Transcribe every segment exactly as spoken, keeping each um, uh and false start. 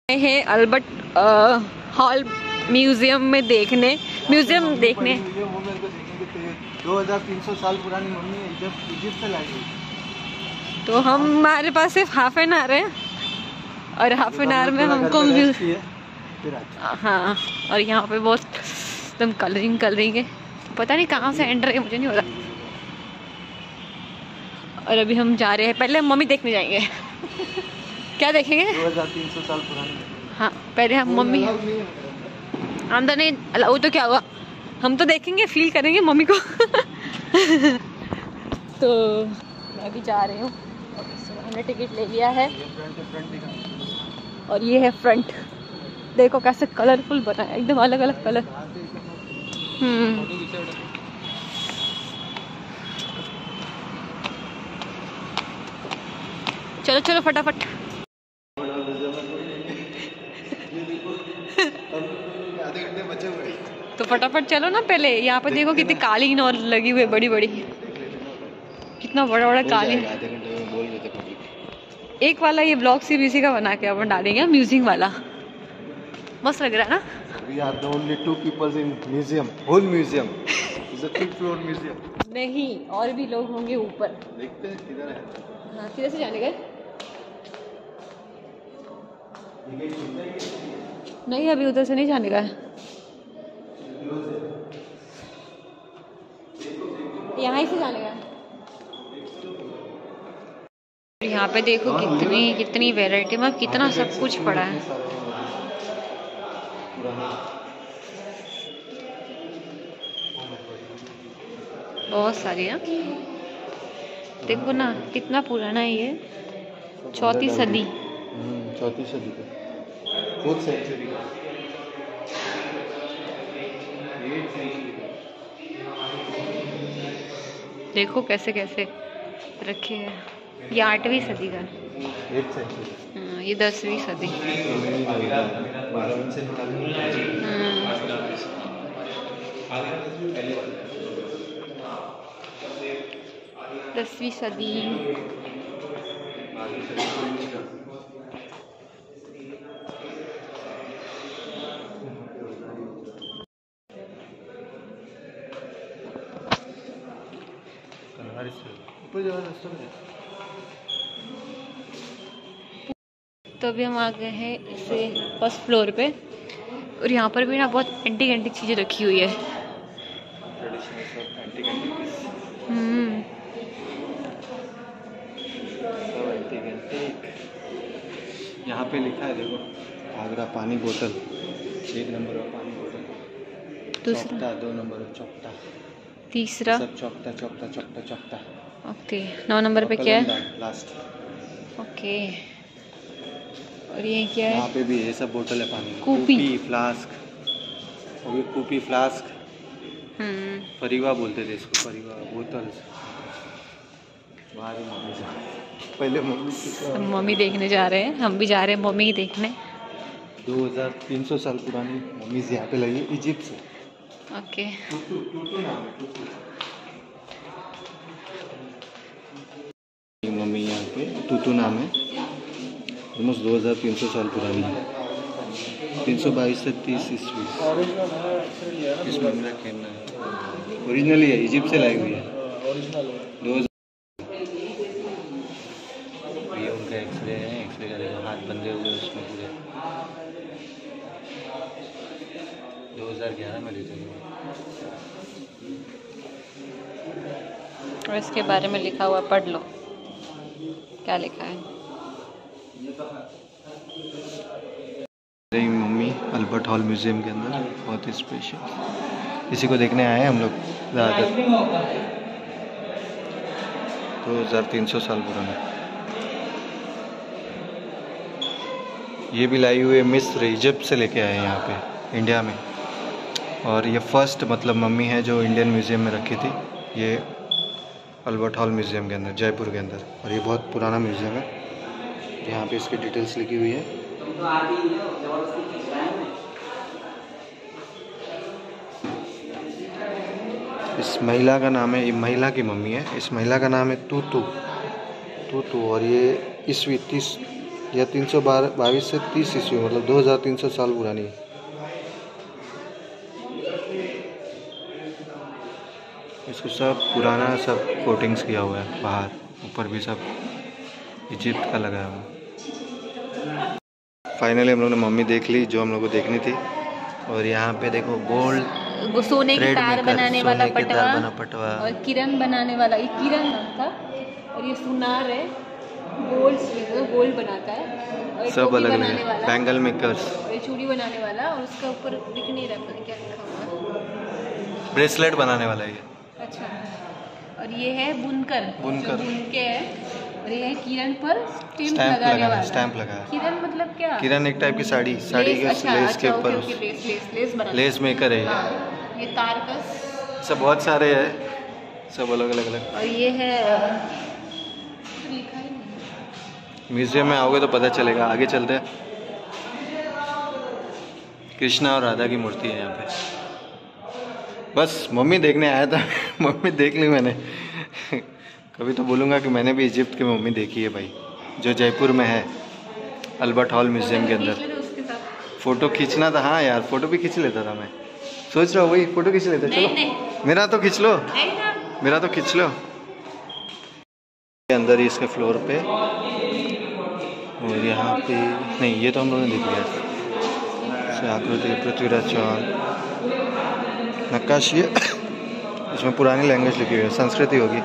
हैं Albert hall museum में देखने म्यूजियम देखने वो मेरे को देखने दो हज़ार तीन सौ साल पुरानी मम्मी है, इजिप्ट इजिप्ट से लाई गई। तो हम हमारे पास सिर्फ हाफ एन आवर है और हाफ एन आवर में हमको हाँ, और यहाँ पे बहुत एकदम कलरिंग कलरिंग है, पता नहीं कहाँ से एंटर है मुझे नहीं पता। और अभी हम जा रहे हैं, पहले हम मम्मी देखने जाएंगे। क्या देखेंगे? दो हज़ार तीन सौ साल पुरानी। हाँ पहले हम मम्मी अंदर नहीं अलाउ तो क्या हुआ, हम तो देखेंगे फील करेंगे मम्मी को। तो मैं अभी जा रही हूँ, हमने टिकट ले लिया है और ये है फ्रंट। देखो कैसे कलरफुल बना है, एकदम अलग अलग कलर। हम्म चलो चलो फटाफट। तो फटाफट चलो ना, पहले यहाँ पे देखो कितनी कालीन और लगी हुई है बड़ी बड़ी, कितना बड़ा बड़ा कालीन। एक वाला ये ब्लॉग सीबीसी का बना के अपन डालेंगे, म्यूजियम वाला मस्त लग रहा है ना। We are the only two people in museum, whole museum. It's a two floor museum. नहीं और भी लोग होंगे ऊपर, देखते हैं किधर है। हाँ किधर से जाने गए? नहीं अभी उधर से नहीं जाने का है, यहाँ ही से जाने का है। यहाँ पे देखो कितनी कितनी वैरायटी में कितना सब कुछ पड़ा है। बहुत सारी है, देखो ना कितना पुराना है ये, चौथी सदी चौथी सदी का, फोर्थ सेंचुरी का। देखो कैसे कैसे रखे हैं, ये आठवीं सदी का, हाँ ये दसवीं सदी, दसवीं सदी। तो अभी हम आ गए हैं इसे फर्स्ट फ्लोर पे, और यहाँ पर भी ना बहुत एंटीक एंटीक चीज़ें रखी हुई है। हम्म यहाँ पे लिखा है देखो, आगरा पानी बोतल, एक नंबर का पानी बोतल, दूसरा दो नंबर चौकटा, तीसरा सब चौकटा चौकटा चौकटा चौकटा। ओके नौ नंबर पे क्या है? लास्ट। ओके और ये क्या है? यहाँ पे भी ये सब बोतल है पानी, कूपी, फ्लास्क, और ये कूपी फ्लास्क, हम्म परिवा बोलते थे इसको, परिवा बोतल। पहले मम्मी मम्मी देखने जा रहे हैं, हम भी जा रहे हैं मम्मी ही देखने। दो हज़ार तीन सौ साल पुरानी मम्मी यहाँ पे लगी, इजिप्ट से। ओके टूटू, टूटू नाम है, टूटू। मम्मी यहाँ पे टूटू नाम है, ऑलमोस्ट दो हज़ार तीन सौ साल पुरानी है, तीन सौ बाईस से तीस ईस्वी। इस मम्मी का कहना है ओरिजिनली है, इजिप्ट से लाई हुई है। दो हज़ार ये उनका एक्सरे है, एक्सरे का देखो हाथ बंधे हुए उसमें पूरे। दो हज़ार ग्यारह में ली थी। और इसके बारे में लिखा हुआ पढ़ लो, क्या लिखा है। मेरी मम्मी अल्बर्ट हॉल म्यूजियम के अंदर, बहुत ही स्पेशल, इसी को देखने आए हैं हम लोग ज़्यादातर। दो हज़ार तीन सौ साल पुराना। ये भी लाई हुई है मिस्र, इजिप्ट से लेके आए हैं यहाँ पे इंडिया में। और ये फर्स्ट मतलब मम्मी है जो इंडियन म्यूजियम में रखी थी, ये अल्बर्ट हॉल म्यूजियम के अंदर, जयपुर के अंदर। और ये बहुत पुराना म्यूजियम है, यहाँ पे इसकी डिटेल्स लिखी हुई है। इस महिला का नाम है, ये महिला की मम्मी है, इस महिला का नाम है तूतू, तूतू। और ये ईस्वी तीस यह तीन सौ बाईस से तीस ईस्वी मतलब दो हज़ार तीन सौ साल पुरानी है। इसको सब पुराना सब कोटिंग्स किया हुआ है, बाहर ऊपर भी सब इजिप्ट का लगाया हुआ है। फाइनली हम लोग ने मम्मी देख ली जो हम लोग को देखनी थी। और यहाँ पे देखो गोल्ड, वो सोने की तार बनाने वाला पटवा बना पटवा और किरण बनाने वाला, ये किरण था। और ये सुनार है, गोल्ड गोल्ड बनाता है। और सब अलग अलग बैंगल मेकर्स, ये चूड़ी बनाने वाला, और उसका ऊपर दिख नहीं रहा पता क्या लिखा हुआ है, ब्रेसलेट बनाने वाला ये। अच्छा। और ये है बुनकर, बुनकर बुन के है। और ये है किरण पर स्टैम्प लगाने वाला, स्टैम्प लगा। किरण मतलब क्या? किरण एक टाइप की साड़ी, साड़ी के अच्छा, लेस अच्छा, के ऊपर okay, okay, lace lace lace बना, लेस मेकर है। हाँ, ये तार का सब बहुत सारे हैं, सब अलग अलग अलग। और ये है लिखा ही नहीं। म्यूजियम में आओगे तो पता चलेगा। आगे चलते हैं। कृष्णा और राधा की मूर्ति है यहाँ पे। बस मम्मी देखने आया था मम्मी देख ली मैंने कभी तो बोलूँगा कि मैंने भी इजिप्ट की मम्मी देखी है भाई, जो जयपुर में है अल्बर्ट हॉल म्यूजियम के अंदर। फ़ोटो खींचना था, हाँ यार फ़ोटो भी खींच लेता था मैं। सोच रहा हूँ वही फ़ोटो खींच लेता। चलो नहीं, नहीं। मेरा तो खींच लो, मेरा तो खींच लो। अंदर ही इसके फ्लोर पे, और यहाँ पे नहीं, ये तो हम लोगों ने देख लिया। आकृति पृथ्वीराज चौहान नक्काशी है इसमें पुरानी लैंग्वेज लिखी हुई है, संस्कृति होगी।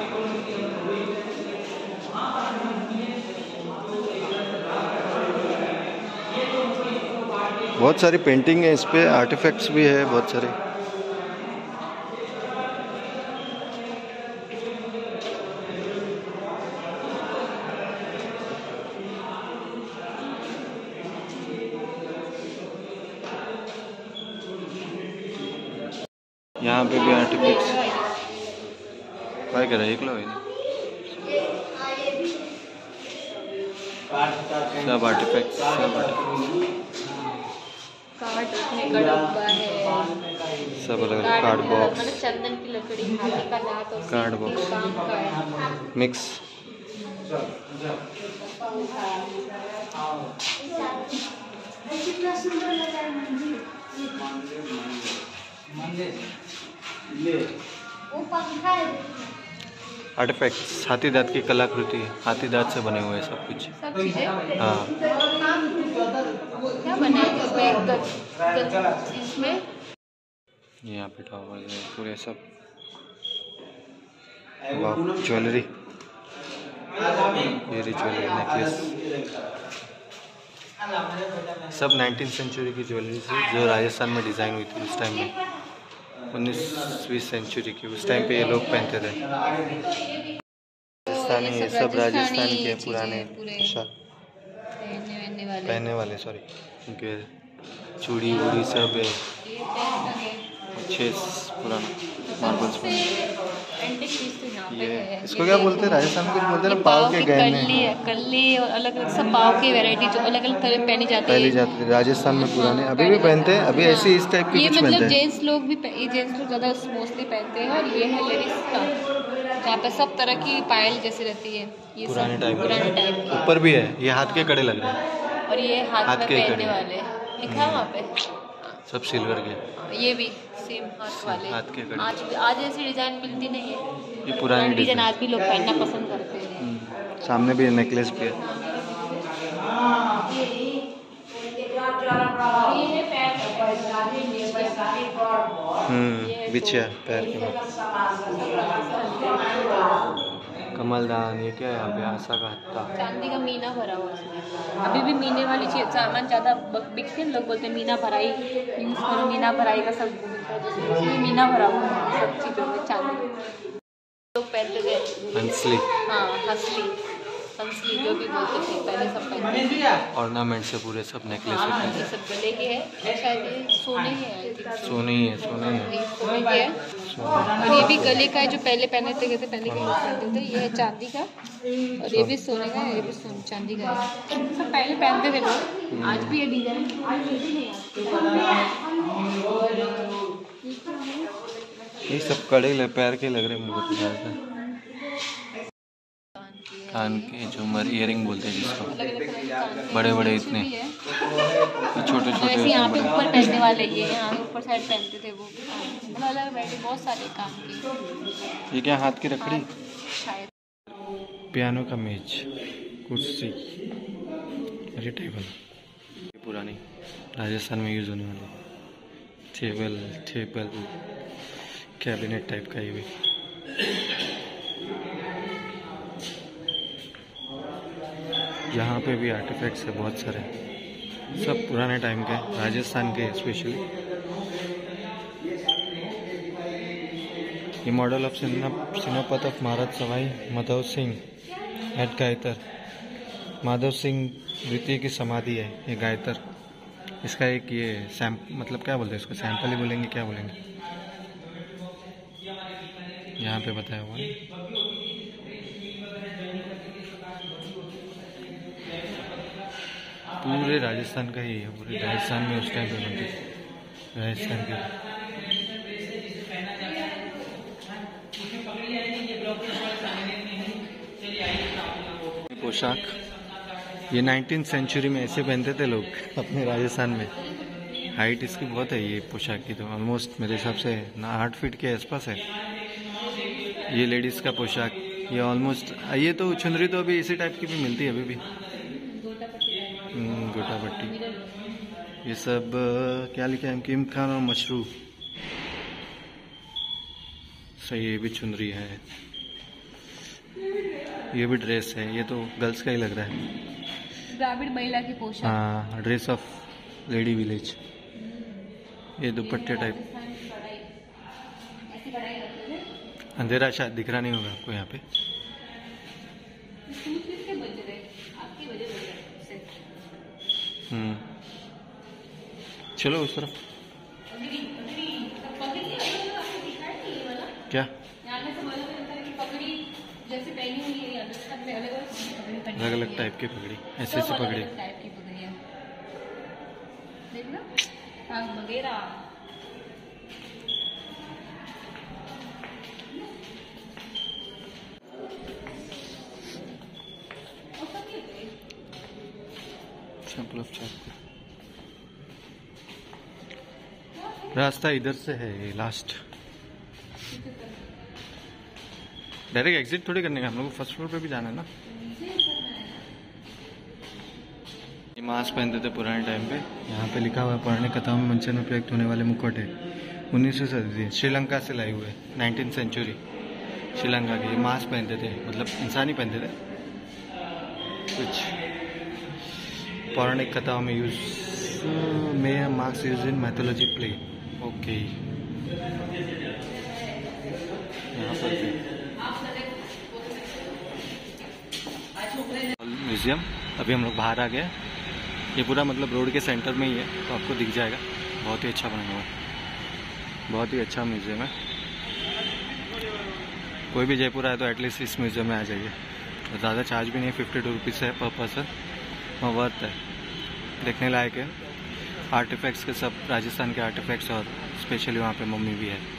बहुत सारी पेंटिंग है इस पे, आर्टिफैक्ट्स भी है बहुत सारे। यहाँ पे भी आर्टिफैक्ट्स क्या कर रहा है, एक लो सब आर्टिफैक्ट्स, सब सब अलग अलग कार्ड बॉक्स, चंदन की लकड़ी, हाथी का दांत और कार्ड बॉक्स मिक्स। आर्टिफैक्ट्स हाथी दांत की कलाकृति है, हाथी दांत से बने हुए सब कुछ। सब चीजें हाँ, क्या बना है इसमें? इसमें यहाँ पे टावर है पूरे सब। ज्वेलरी, ये ज्वेलरी नेकलेस, सब नाइनटीन सेंचुरी की ज्वेलरी थी जो राजस्थान में डिज़ाइन हुई थी उस टाइम में, उन्नीसवीं सेंचुरी की। उस टाइम पे ये लोग पहनते थे। राजस्थानी, ये सब राजस्थान के पुराने पोशाक पहनने वाले, सॉरी, उनके चूड़ी वूड़ी सब है अच्छे पुराना मार्बल्स में। ये इसको क्या बोलते हैं राजस्थान में, कुछ बोलते हैं ना, पाव के गहने, कल्ली और अलग अलग सब पाव की वैरायटी जो अलग अलग तरह पहनी जाती है, पहनी जाती है राजस्थान में पुराने, अभी भी पहनते हैं। अभी ऐसी इस टाइप की ये कुछ मतलब पहनते हैं। जेंट्स लोग भी, ये जेंट्स लोग ज़्यादा मोस्टली पहनते हैं। और ये है लेडीज का, जहाँ पे सब तरह की पायल जैसी रहती है, ये पुराने टाइप पुराने टाइप की। ऊपर भी है, ये हाथ के कड़े लग रहे हैं, और ये हाथ, हाथ में के पहनने वाले लिखा है वहाँ पे, सब सिल्वर के। ये भी सेम हाथ वाले, हाथ के कड़े। आज आज ऐसी डिजाइन मिलती नहीं है, ये पुरानी डिजाइन आज भी लोग पहनना पसंद करते हैं। सामने भी नेकलेस भी है। हम्म बिछिया पैर के कमलदान, ये क्या है यहाँ पे, आशा का हत्ता, चांदी का मीना भरा हुआ है। अभी भी मीने वाली चीज सामान ज़्यादा बिकते हैं, लोग बोलते हैं मीना भराई यूज़ करो, मीना भराई का सब इसमें मीना भरा हुआ है सब चीज़ों में। चांदी लोग पहनते थे, हंसली, हाँ हंसली, हंसली जो भी बोलते थे पहले सब पहनते थे। ऑर्नामेंट से पूरे सब नेकलेस हाँ, होते ये हैं। सब गले के है, शायद ये सोने ही है, I think। सोने ही है, सोने ही है। ये सोने के है। और ये भी गले का है जो पहले पहने थे, पहले के लोग पहनते थे। ये है चांदी का, और ये भी सोने का है, ये भी सोने चांदी का है। सब पहले पहनते थे लोग, आज भी ये डिजाइन ये सब कड़े पैर के लग रहे मुझे तो ज़्यादा। कान के झूमर, इयरिंग बोलते हैं जिसको, अलग अलग तरह के कान के बड़े बड़े भी इतने है। छोटे तो छोटे। ऐसे यहाँ पे ऊपर पहनने वाले ये यहाँ ऊपर साइड पहनते थे वो, मतलब अलग वैरायटी बहुत सारे काम की। ये क्या हाथ की रखड़ी? शायद पियानो का मेज, कुर्सी, अरे टेबल, पुरानी राजस्थान में यूज होने वाली टेबल, टेबल कैबिनेट टाइप का ये भी। यहाँ पे भी आर्टिफैक्ट्स है बहुत सारे, सब पुराने टाइम के, राजस्थान के स्पेशली। ये model of cenotaph of Maharaj Sawai Madhav Singh at Gaitor. Madhav Singh द्वितीय की समाधि है ये गायतर। इसका एक ये सैम मतलब क्या बोलते हैं इसको, सैंपल ही बोलेंगे, क्या बोलेंगे, यहाँ पे बताया हुआ है। पूरे राजस्थान का ही है, पूरे राजस्थान में उस टाइम पे बनती थी, राजस्थान के। पोशाक ये नाइनटीन सेंचुरी में ऐसे पहनते थे लोग अपने राजस्थान में। हाइट इसकी बहुत है ये पोशाक की, तो ऑलमोस्ट मेरे हिसाब से ना आठ फीट के आसपास है ये लेडीज़ का पोशाक। ये ऑलमोस्ट, ये तो चुनरी तो अभी इसी टाइप की भी मिलती है अभी भी, गोटा पट्टी। ये सब क्या लिखा है, किम खान और मशरू। सही, ये भी चुनरी है, ये भी ड्रेस है, ये तो गर्ल्स का ही लग रहा है, ग्रामीण महिला की पोशाक। हाँ, ड्रेस ऑफ लेडी विलेज। ये दुपट्टे टाइप, अंधेरा शायद दिख रहा नहीं होगा आपको यहाँ पे। हम्म, चलो उस तरफ। क्या अलग अलग टाइप की पगड़ी, ऐसे ऐसे पगड़ी। सैंपल ऑफ चाकू। रास्ता इधर से है, ये लास्ट। डायरेक्ट एग्जिट थोड़ी करने का, हम लोग फर्स्ट फ्लोर पे भी जाना है ना। ये मास्क पहनते थे पुराने टाइम पे, यहाँ पे लिखा हुआ है पुराने कथाओं में मंचन में प्रयुक्त होने वाले मुकुट है, उन्नीसवीं सदी श्रीलंका से लाए हुए, नाइनटीन सेंचुरी श्रीलंका के। ये मास्क पहनते थे, मतलब इंसान ही पहनते थे। कुछ पौराणिक कथाओं में यूज में mask use in mythology play. Okay, यहाँ पर भी म्यूजियम। अभी हम लोग बाहर आ गए, ये पूरा मतलब रोड के सेंटर में ही है, तो आपको दिख जाएगा। बहुत ही अच्छा बना हुआ है, बहुत ही अच्छा म्यूजियम है। कोई भी जयपुर आए तो एटलीस्ट इस म्यूजियम में आ जाइए। ज़्यादा चार्ज भी नहीं, फिफ्टी टू रुपीज़ है पर पर्सन, और वर्थ है, देखने लायक है। आर्टिफैक्ट्स के सब राजस्थान के आर्टिफैक्ट्स, और स्पेशली वहाँ पे मम्मी भी है।